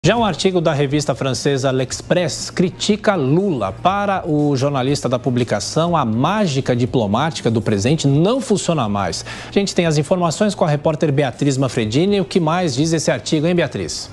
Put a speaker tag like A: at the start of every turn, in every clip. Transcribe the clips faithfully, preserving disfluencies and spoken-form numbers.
A: Já um artigo da revista francesa L'Express critica Lula. Para o jornalista da publicação, a mágica diplomática do presente não funciona mais. A gente tem as informações com a repórter Beatriz Manfredini. O que mais diz esse artigo, hein, Beatriz?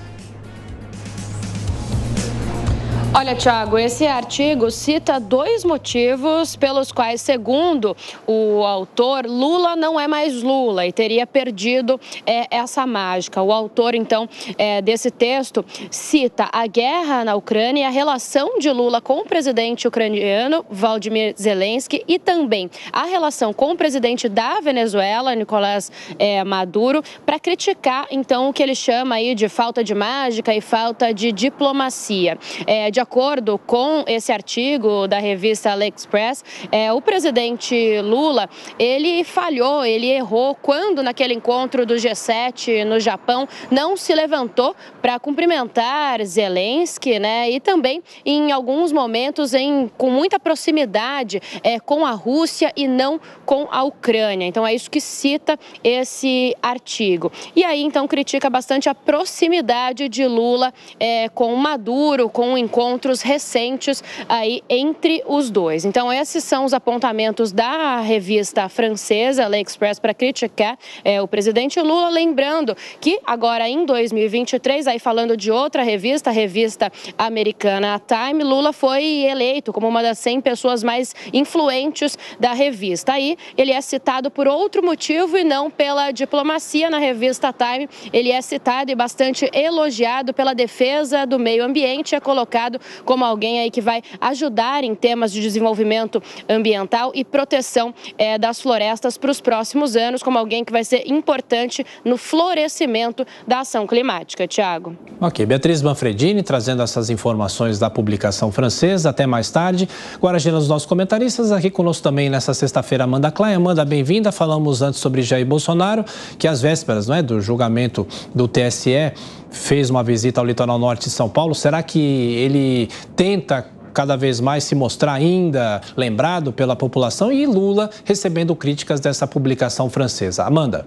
B: Olha, Thiago, esse artigo cita dois motivos pelos quais, segundo o autor, Lula não é mais Lula e teria perdido é, essa mágica. O autor, então, é, desse texto cita a guerra na Ucrânia e a relação de Lula com o presidente ucraniano, Volodymyr Zelensky, e também a relação com o presidente da Venezuela, Nicolás é, Maduro, para criticar, então, o que ele chama aí de falta de mágica e falta de diplomacia. É, de De acordo com esse artigo da revista L'Express, é, o presidente Lula, ele falhou, ele errou quando naquele encontro do G sete no Japão não se levantou para cumprimentar Zelensky, né? E também em alguns momentos em, com muita proximidade é, com a Rússia e não com a Ucrânia. Então é isso que cita esse artigo. E aí então critica bastante a proximidade de Lula é, com Maduro, com o encontro encontros recentes aí entre os dois. Então, esses são os apontamentos da revista francesa L'Express para criticar é, o presidente Lula, lembrando que agora em dois mil e vinte e três, aí falando de outra revista, a revista americana Time, Lula foi eleito como uma das cem pessoas mais influentes da revista. Aí ele é citado por outro motivo e não pela diplomacia. Na revista Time, ele é citado e bastante elogiado pela defesa do meio ambiente, é colocado como alguém aí que vai ajudar em temas de desenvolvimento ambiental e proteção é, das florestas para os próximos anos, como alguém que vai ser importante no florescimento da ação climática. Tiago.
A: Ok, Beatriz Manfredini trazendo essas informações da publicação francesa. Até mais tarde. Agora, agendando os nossos comentaristas, aqui conosco também nessa sexta-feira, Amanda Klein. Amanda, bem-vinda. Falamos antes sobre Jair Bolsonaro, que às vésperas, não é, do julgamento do T S E, fez uma visita ao litoral norte de São Paulo. Será que ele tenta cada vez mais se mostrar ainda lembrado pela população? E Lula recebendo críticas dessa publicação francesa. Amanda.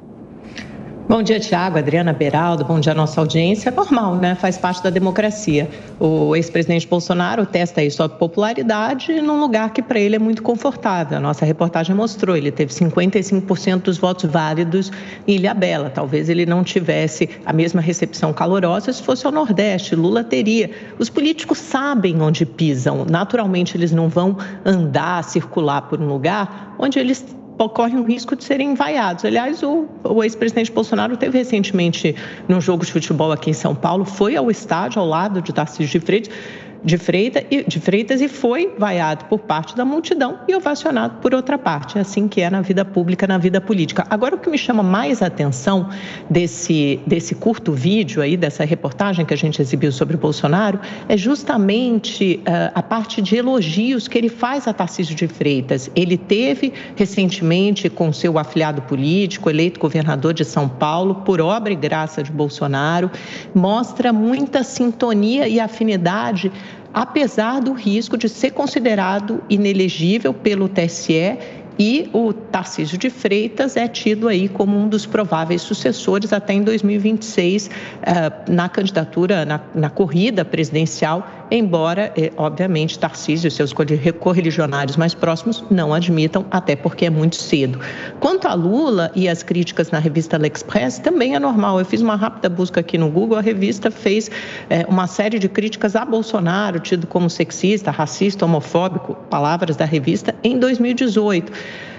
C: Bom dia, Tiago, Adriana, Beraldo, bom dia à nossa audiência. É normal, né? Faz parte da democracia. O ex-presidente Bolsonaro testa aí sua popularidade num lugar que para ele é muito confortável. A nossa reportagem mostrou, ele teve cinquenta e cinco por cento dos votos válidos em Ilhabela. Talvez ele não tivesse a mesma recepção calorosa se fosse ao Nordeste. Lula teria. Os políticos sabem onde pisam. Naturalmente, eles não vão andar, circular por um lugar onde eles corre o risco de serem vaiados. Aliás, o, o ex-presidente Bolsonaro teve recentemente num jogo de futebol aqui em São Paulo, foi ao estádio ao lado de Tarcísio de Freitas, de Freitas, de Freitas e foi vaiado por parte da multidão e ovacionado por outra parte. É assim que é na vida pública, na vida política. Agora, o que me chama mais a atenção desse, desse curto vídeo aí, dessa reportagem que a gente exibiu sobre o Bolsonaro, é justamente uh, a parte de elogios que ele faz a Tarcísio de Freitas. Ele teve recentemente com seu afiliado político, eleito governador de São Paulo, por obra e graça de Bolsonaro, mostra muita sintonia e afinidade, apesar do risco de ser considerado inelegível pelo T S E, e o Tarcísio de Freitas é tido aí como um dos prováveis sucessores até em dois mil e vinte e seis na candidatura, na, na corrida presidencial, embora, obviamente, Tarcísio e seus correligionários mais próximos não admitam, até porque é muito cedo. Quanto a Lula e as críticas na revista L'Express, também é normal. Eu fiz uma rápida busca aqui no Google, a revista fez é, uma série de críticas a Bolsonaro, tido como sexista, racista, homofóbico, palavras da revista, em dois mil e dezoito.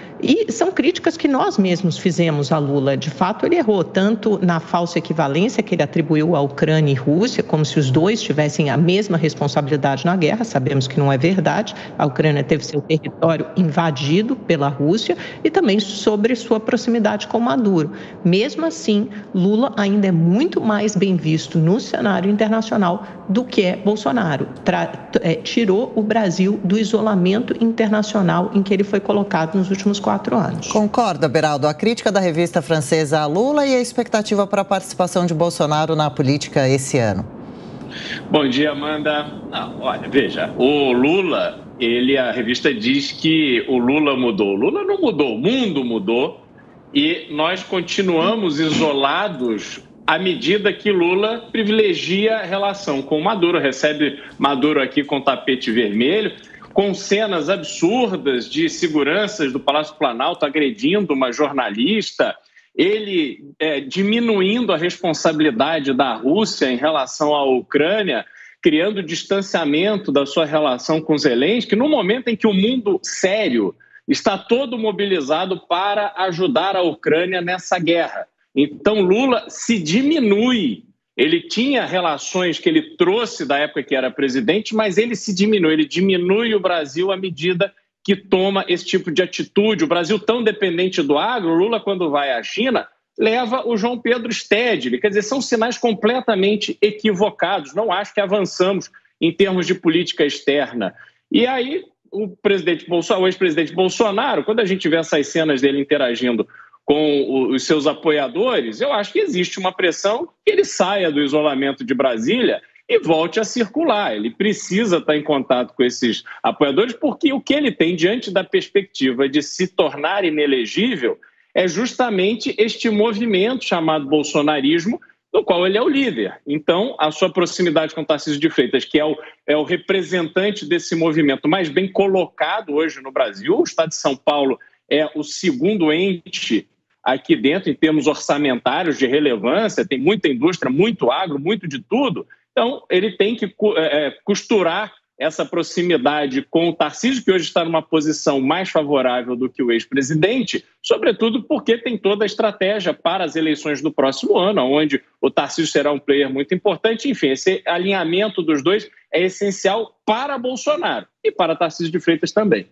C: E são críticas que nós mesmos fizemos a Lula. De fato, ele errou tanto na falsa equivalência que ele atribuiu à Ucrânia e Rússia, como se os dois tivessem a mesma responsabilidade na guerra. Sabemos que não é verdade. A Ucrânia teve seu território invadido pela Rússia e também sobre sua proximidade com Maduro. Mesmo assim, Lula ainda é muito mais bem visto no cenário internacional do que é Bolsonaro. Tra- é, tirou o Brasil do isolamento internacional em que ele foi colocado nos últimos quatro quatro anos.
D: Concorda, Beraldo? A crítica da revista francesa a Lula e a expectativa para a participação de Bolsonaro na política esse ano.
E: Bom dia, Amanda. Não, olha, veja, o Lula, ele, a revista diz que o Lula mudou. O Lula não mudou, o mundo mudou e nós continuamos isolados à medida que Lula privilegia a relação com Maduro, recebe Maduro aqui com tapete vermelho, com cenas absurdas de seguranças do Palácio Planalto agredindo uma jornalista, ele é, diminuindo a responsabilidade da Rússia em relação à Ucrânia, criando distanciamento da sua relação com Zelensky, no momento em que o mundo sério está todo mobilizado para ajudar a Ucrânia nessa guerra. Então, Lula se diminui. Ele tinha relações que ele trouxe da época que era presidente, mas ele se diminui. Ele diminui o Brasil à medida que toma esse tipo de atitude. O Brasil tão dependente do agro, Lula, quando vai à China, leva o João Pedro Stedley. Quer dizer, são sinais completamente equivocados. Não acho que avançamos em termos de política externa. E aí, o presidente Bolsonaro, o ex-presidente Bolsonaro, quando a gente vê essas cenas dele interagindo com os seus apoiadores, eu acho que existe uma pressão que ele saia do isolamento de Brasília e volte a circular. Ele precisa estar em contato com esses apoiadores, porque o que ele tem diante da perspectiva de se tornar inelegível é justamente este movimento chamado bolsonarismo, do qual ele é o líder. Então, a sua proximidade com o Tarcísio de Freitas, que é o, é o representante desse movimento mais bem colocado hoje no Brasil, o Estado de São Paulo é o segundo ente aqui dentro em termos orçamentários de relevância, tem muita indústria, muito agro, muito de tudo. Então, ele tem que é, costurar essa proximidade com o Tarcísio, que hoje está numa posição mais favorável do que o ex-presidente, sobretudo porque tem toda a estratégia para as eleições do próximo ano, onde o Tarcísio será um player muito importante. Enfim, esse alinhamento dos dois é essencial para Bolsonaro e para Tarcísio de Freitas também.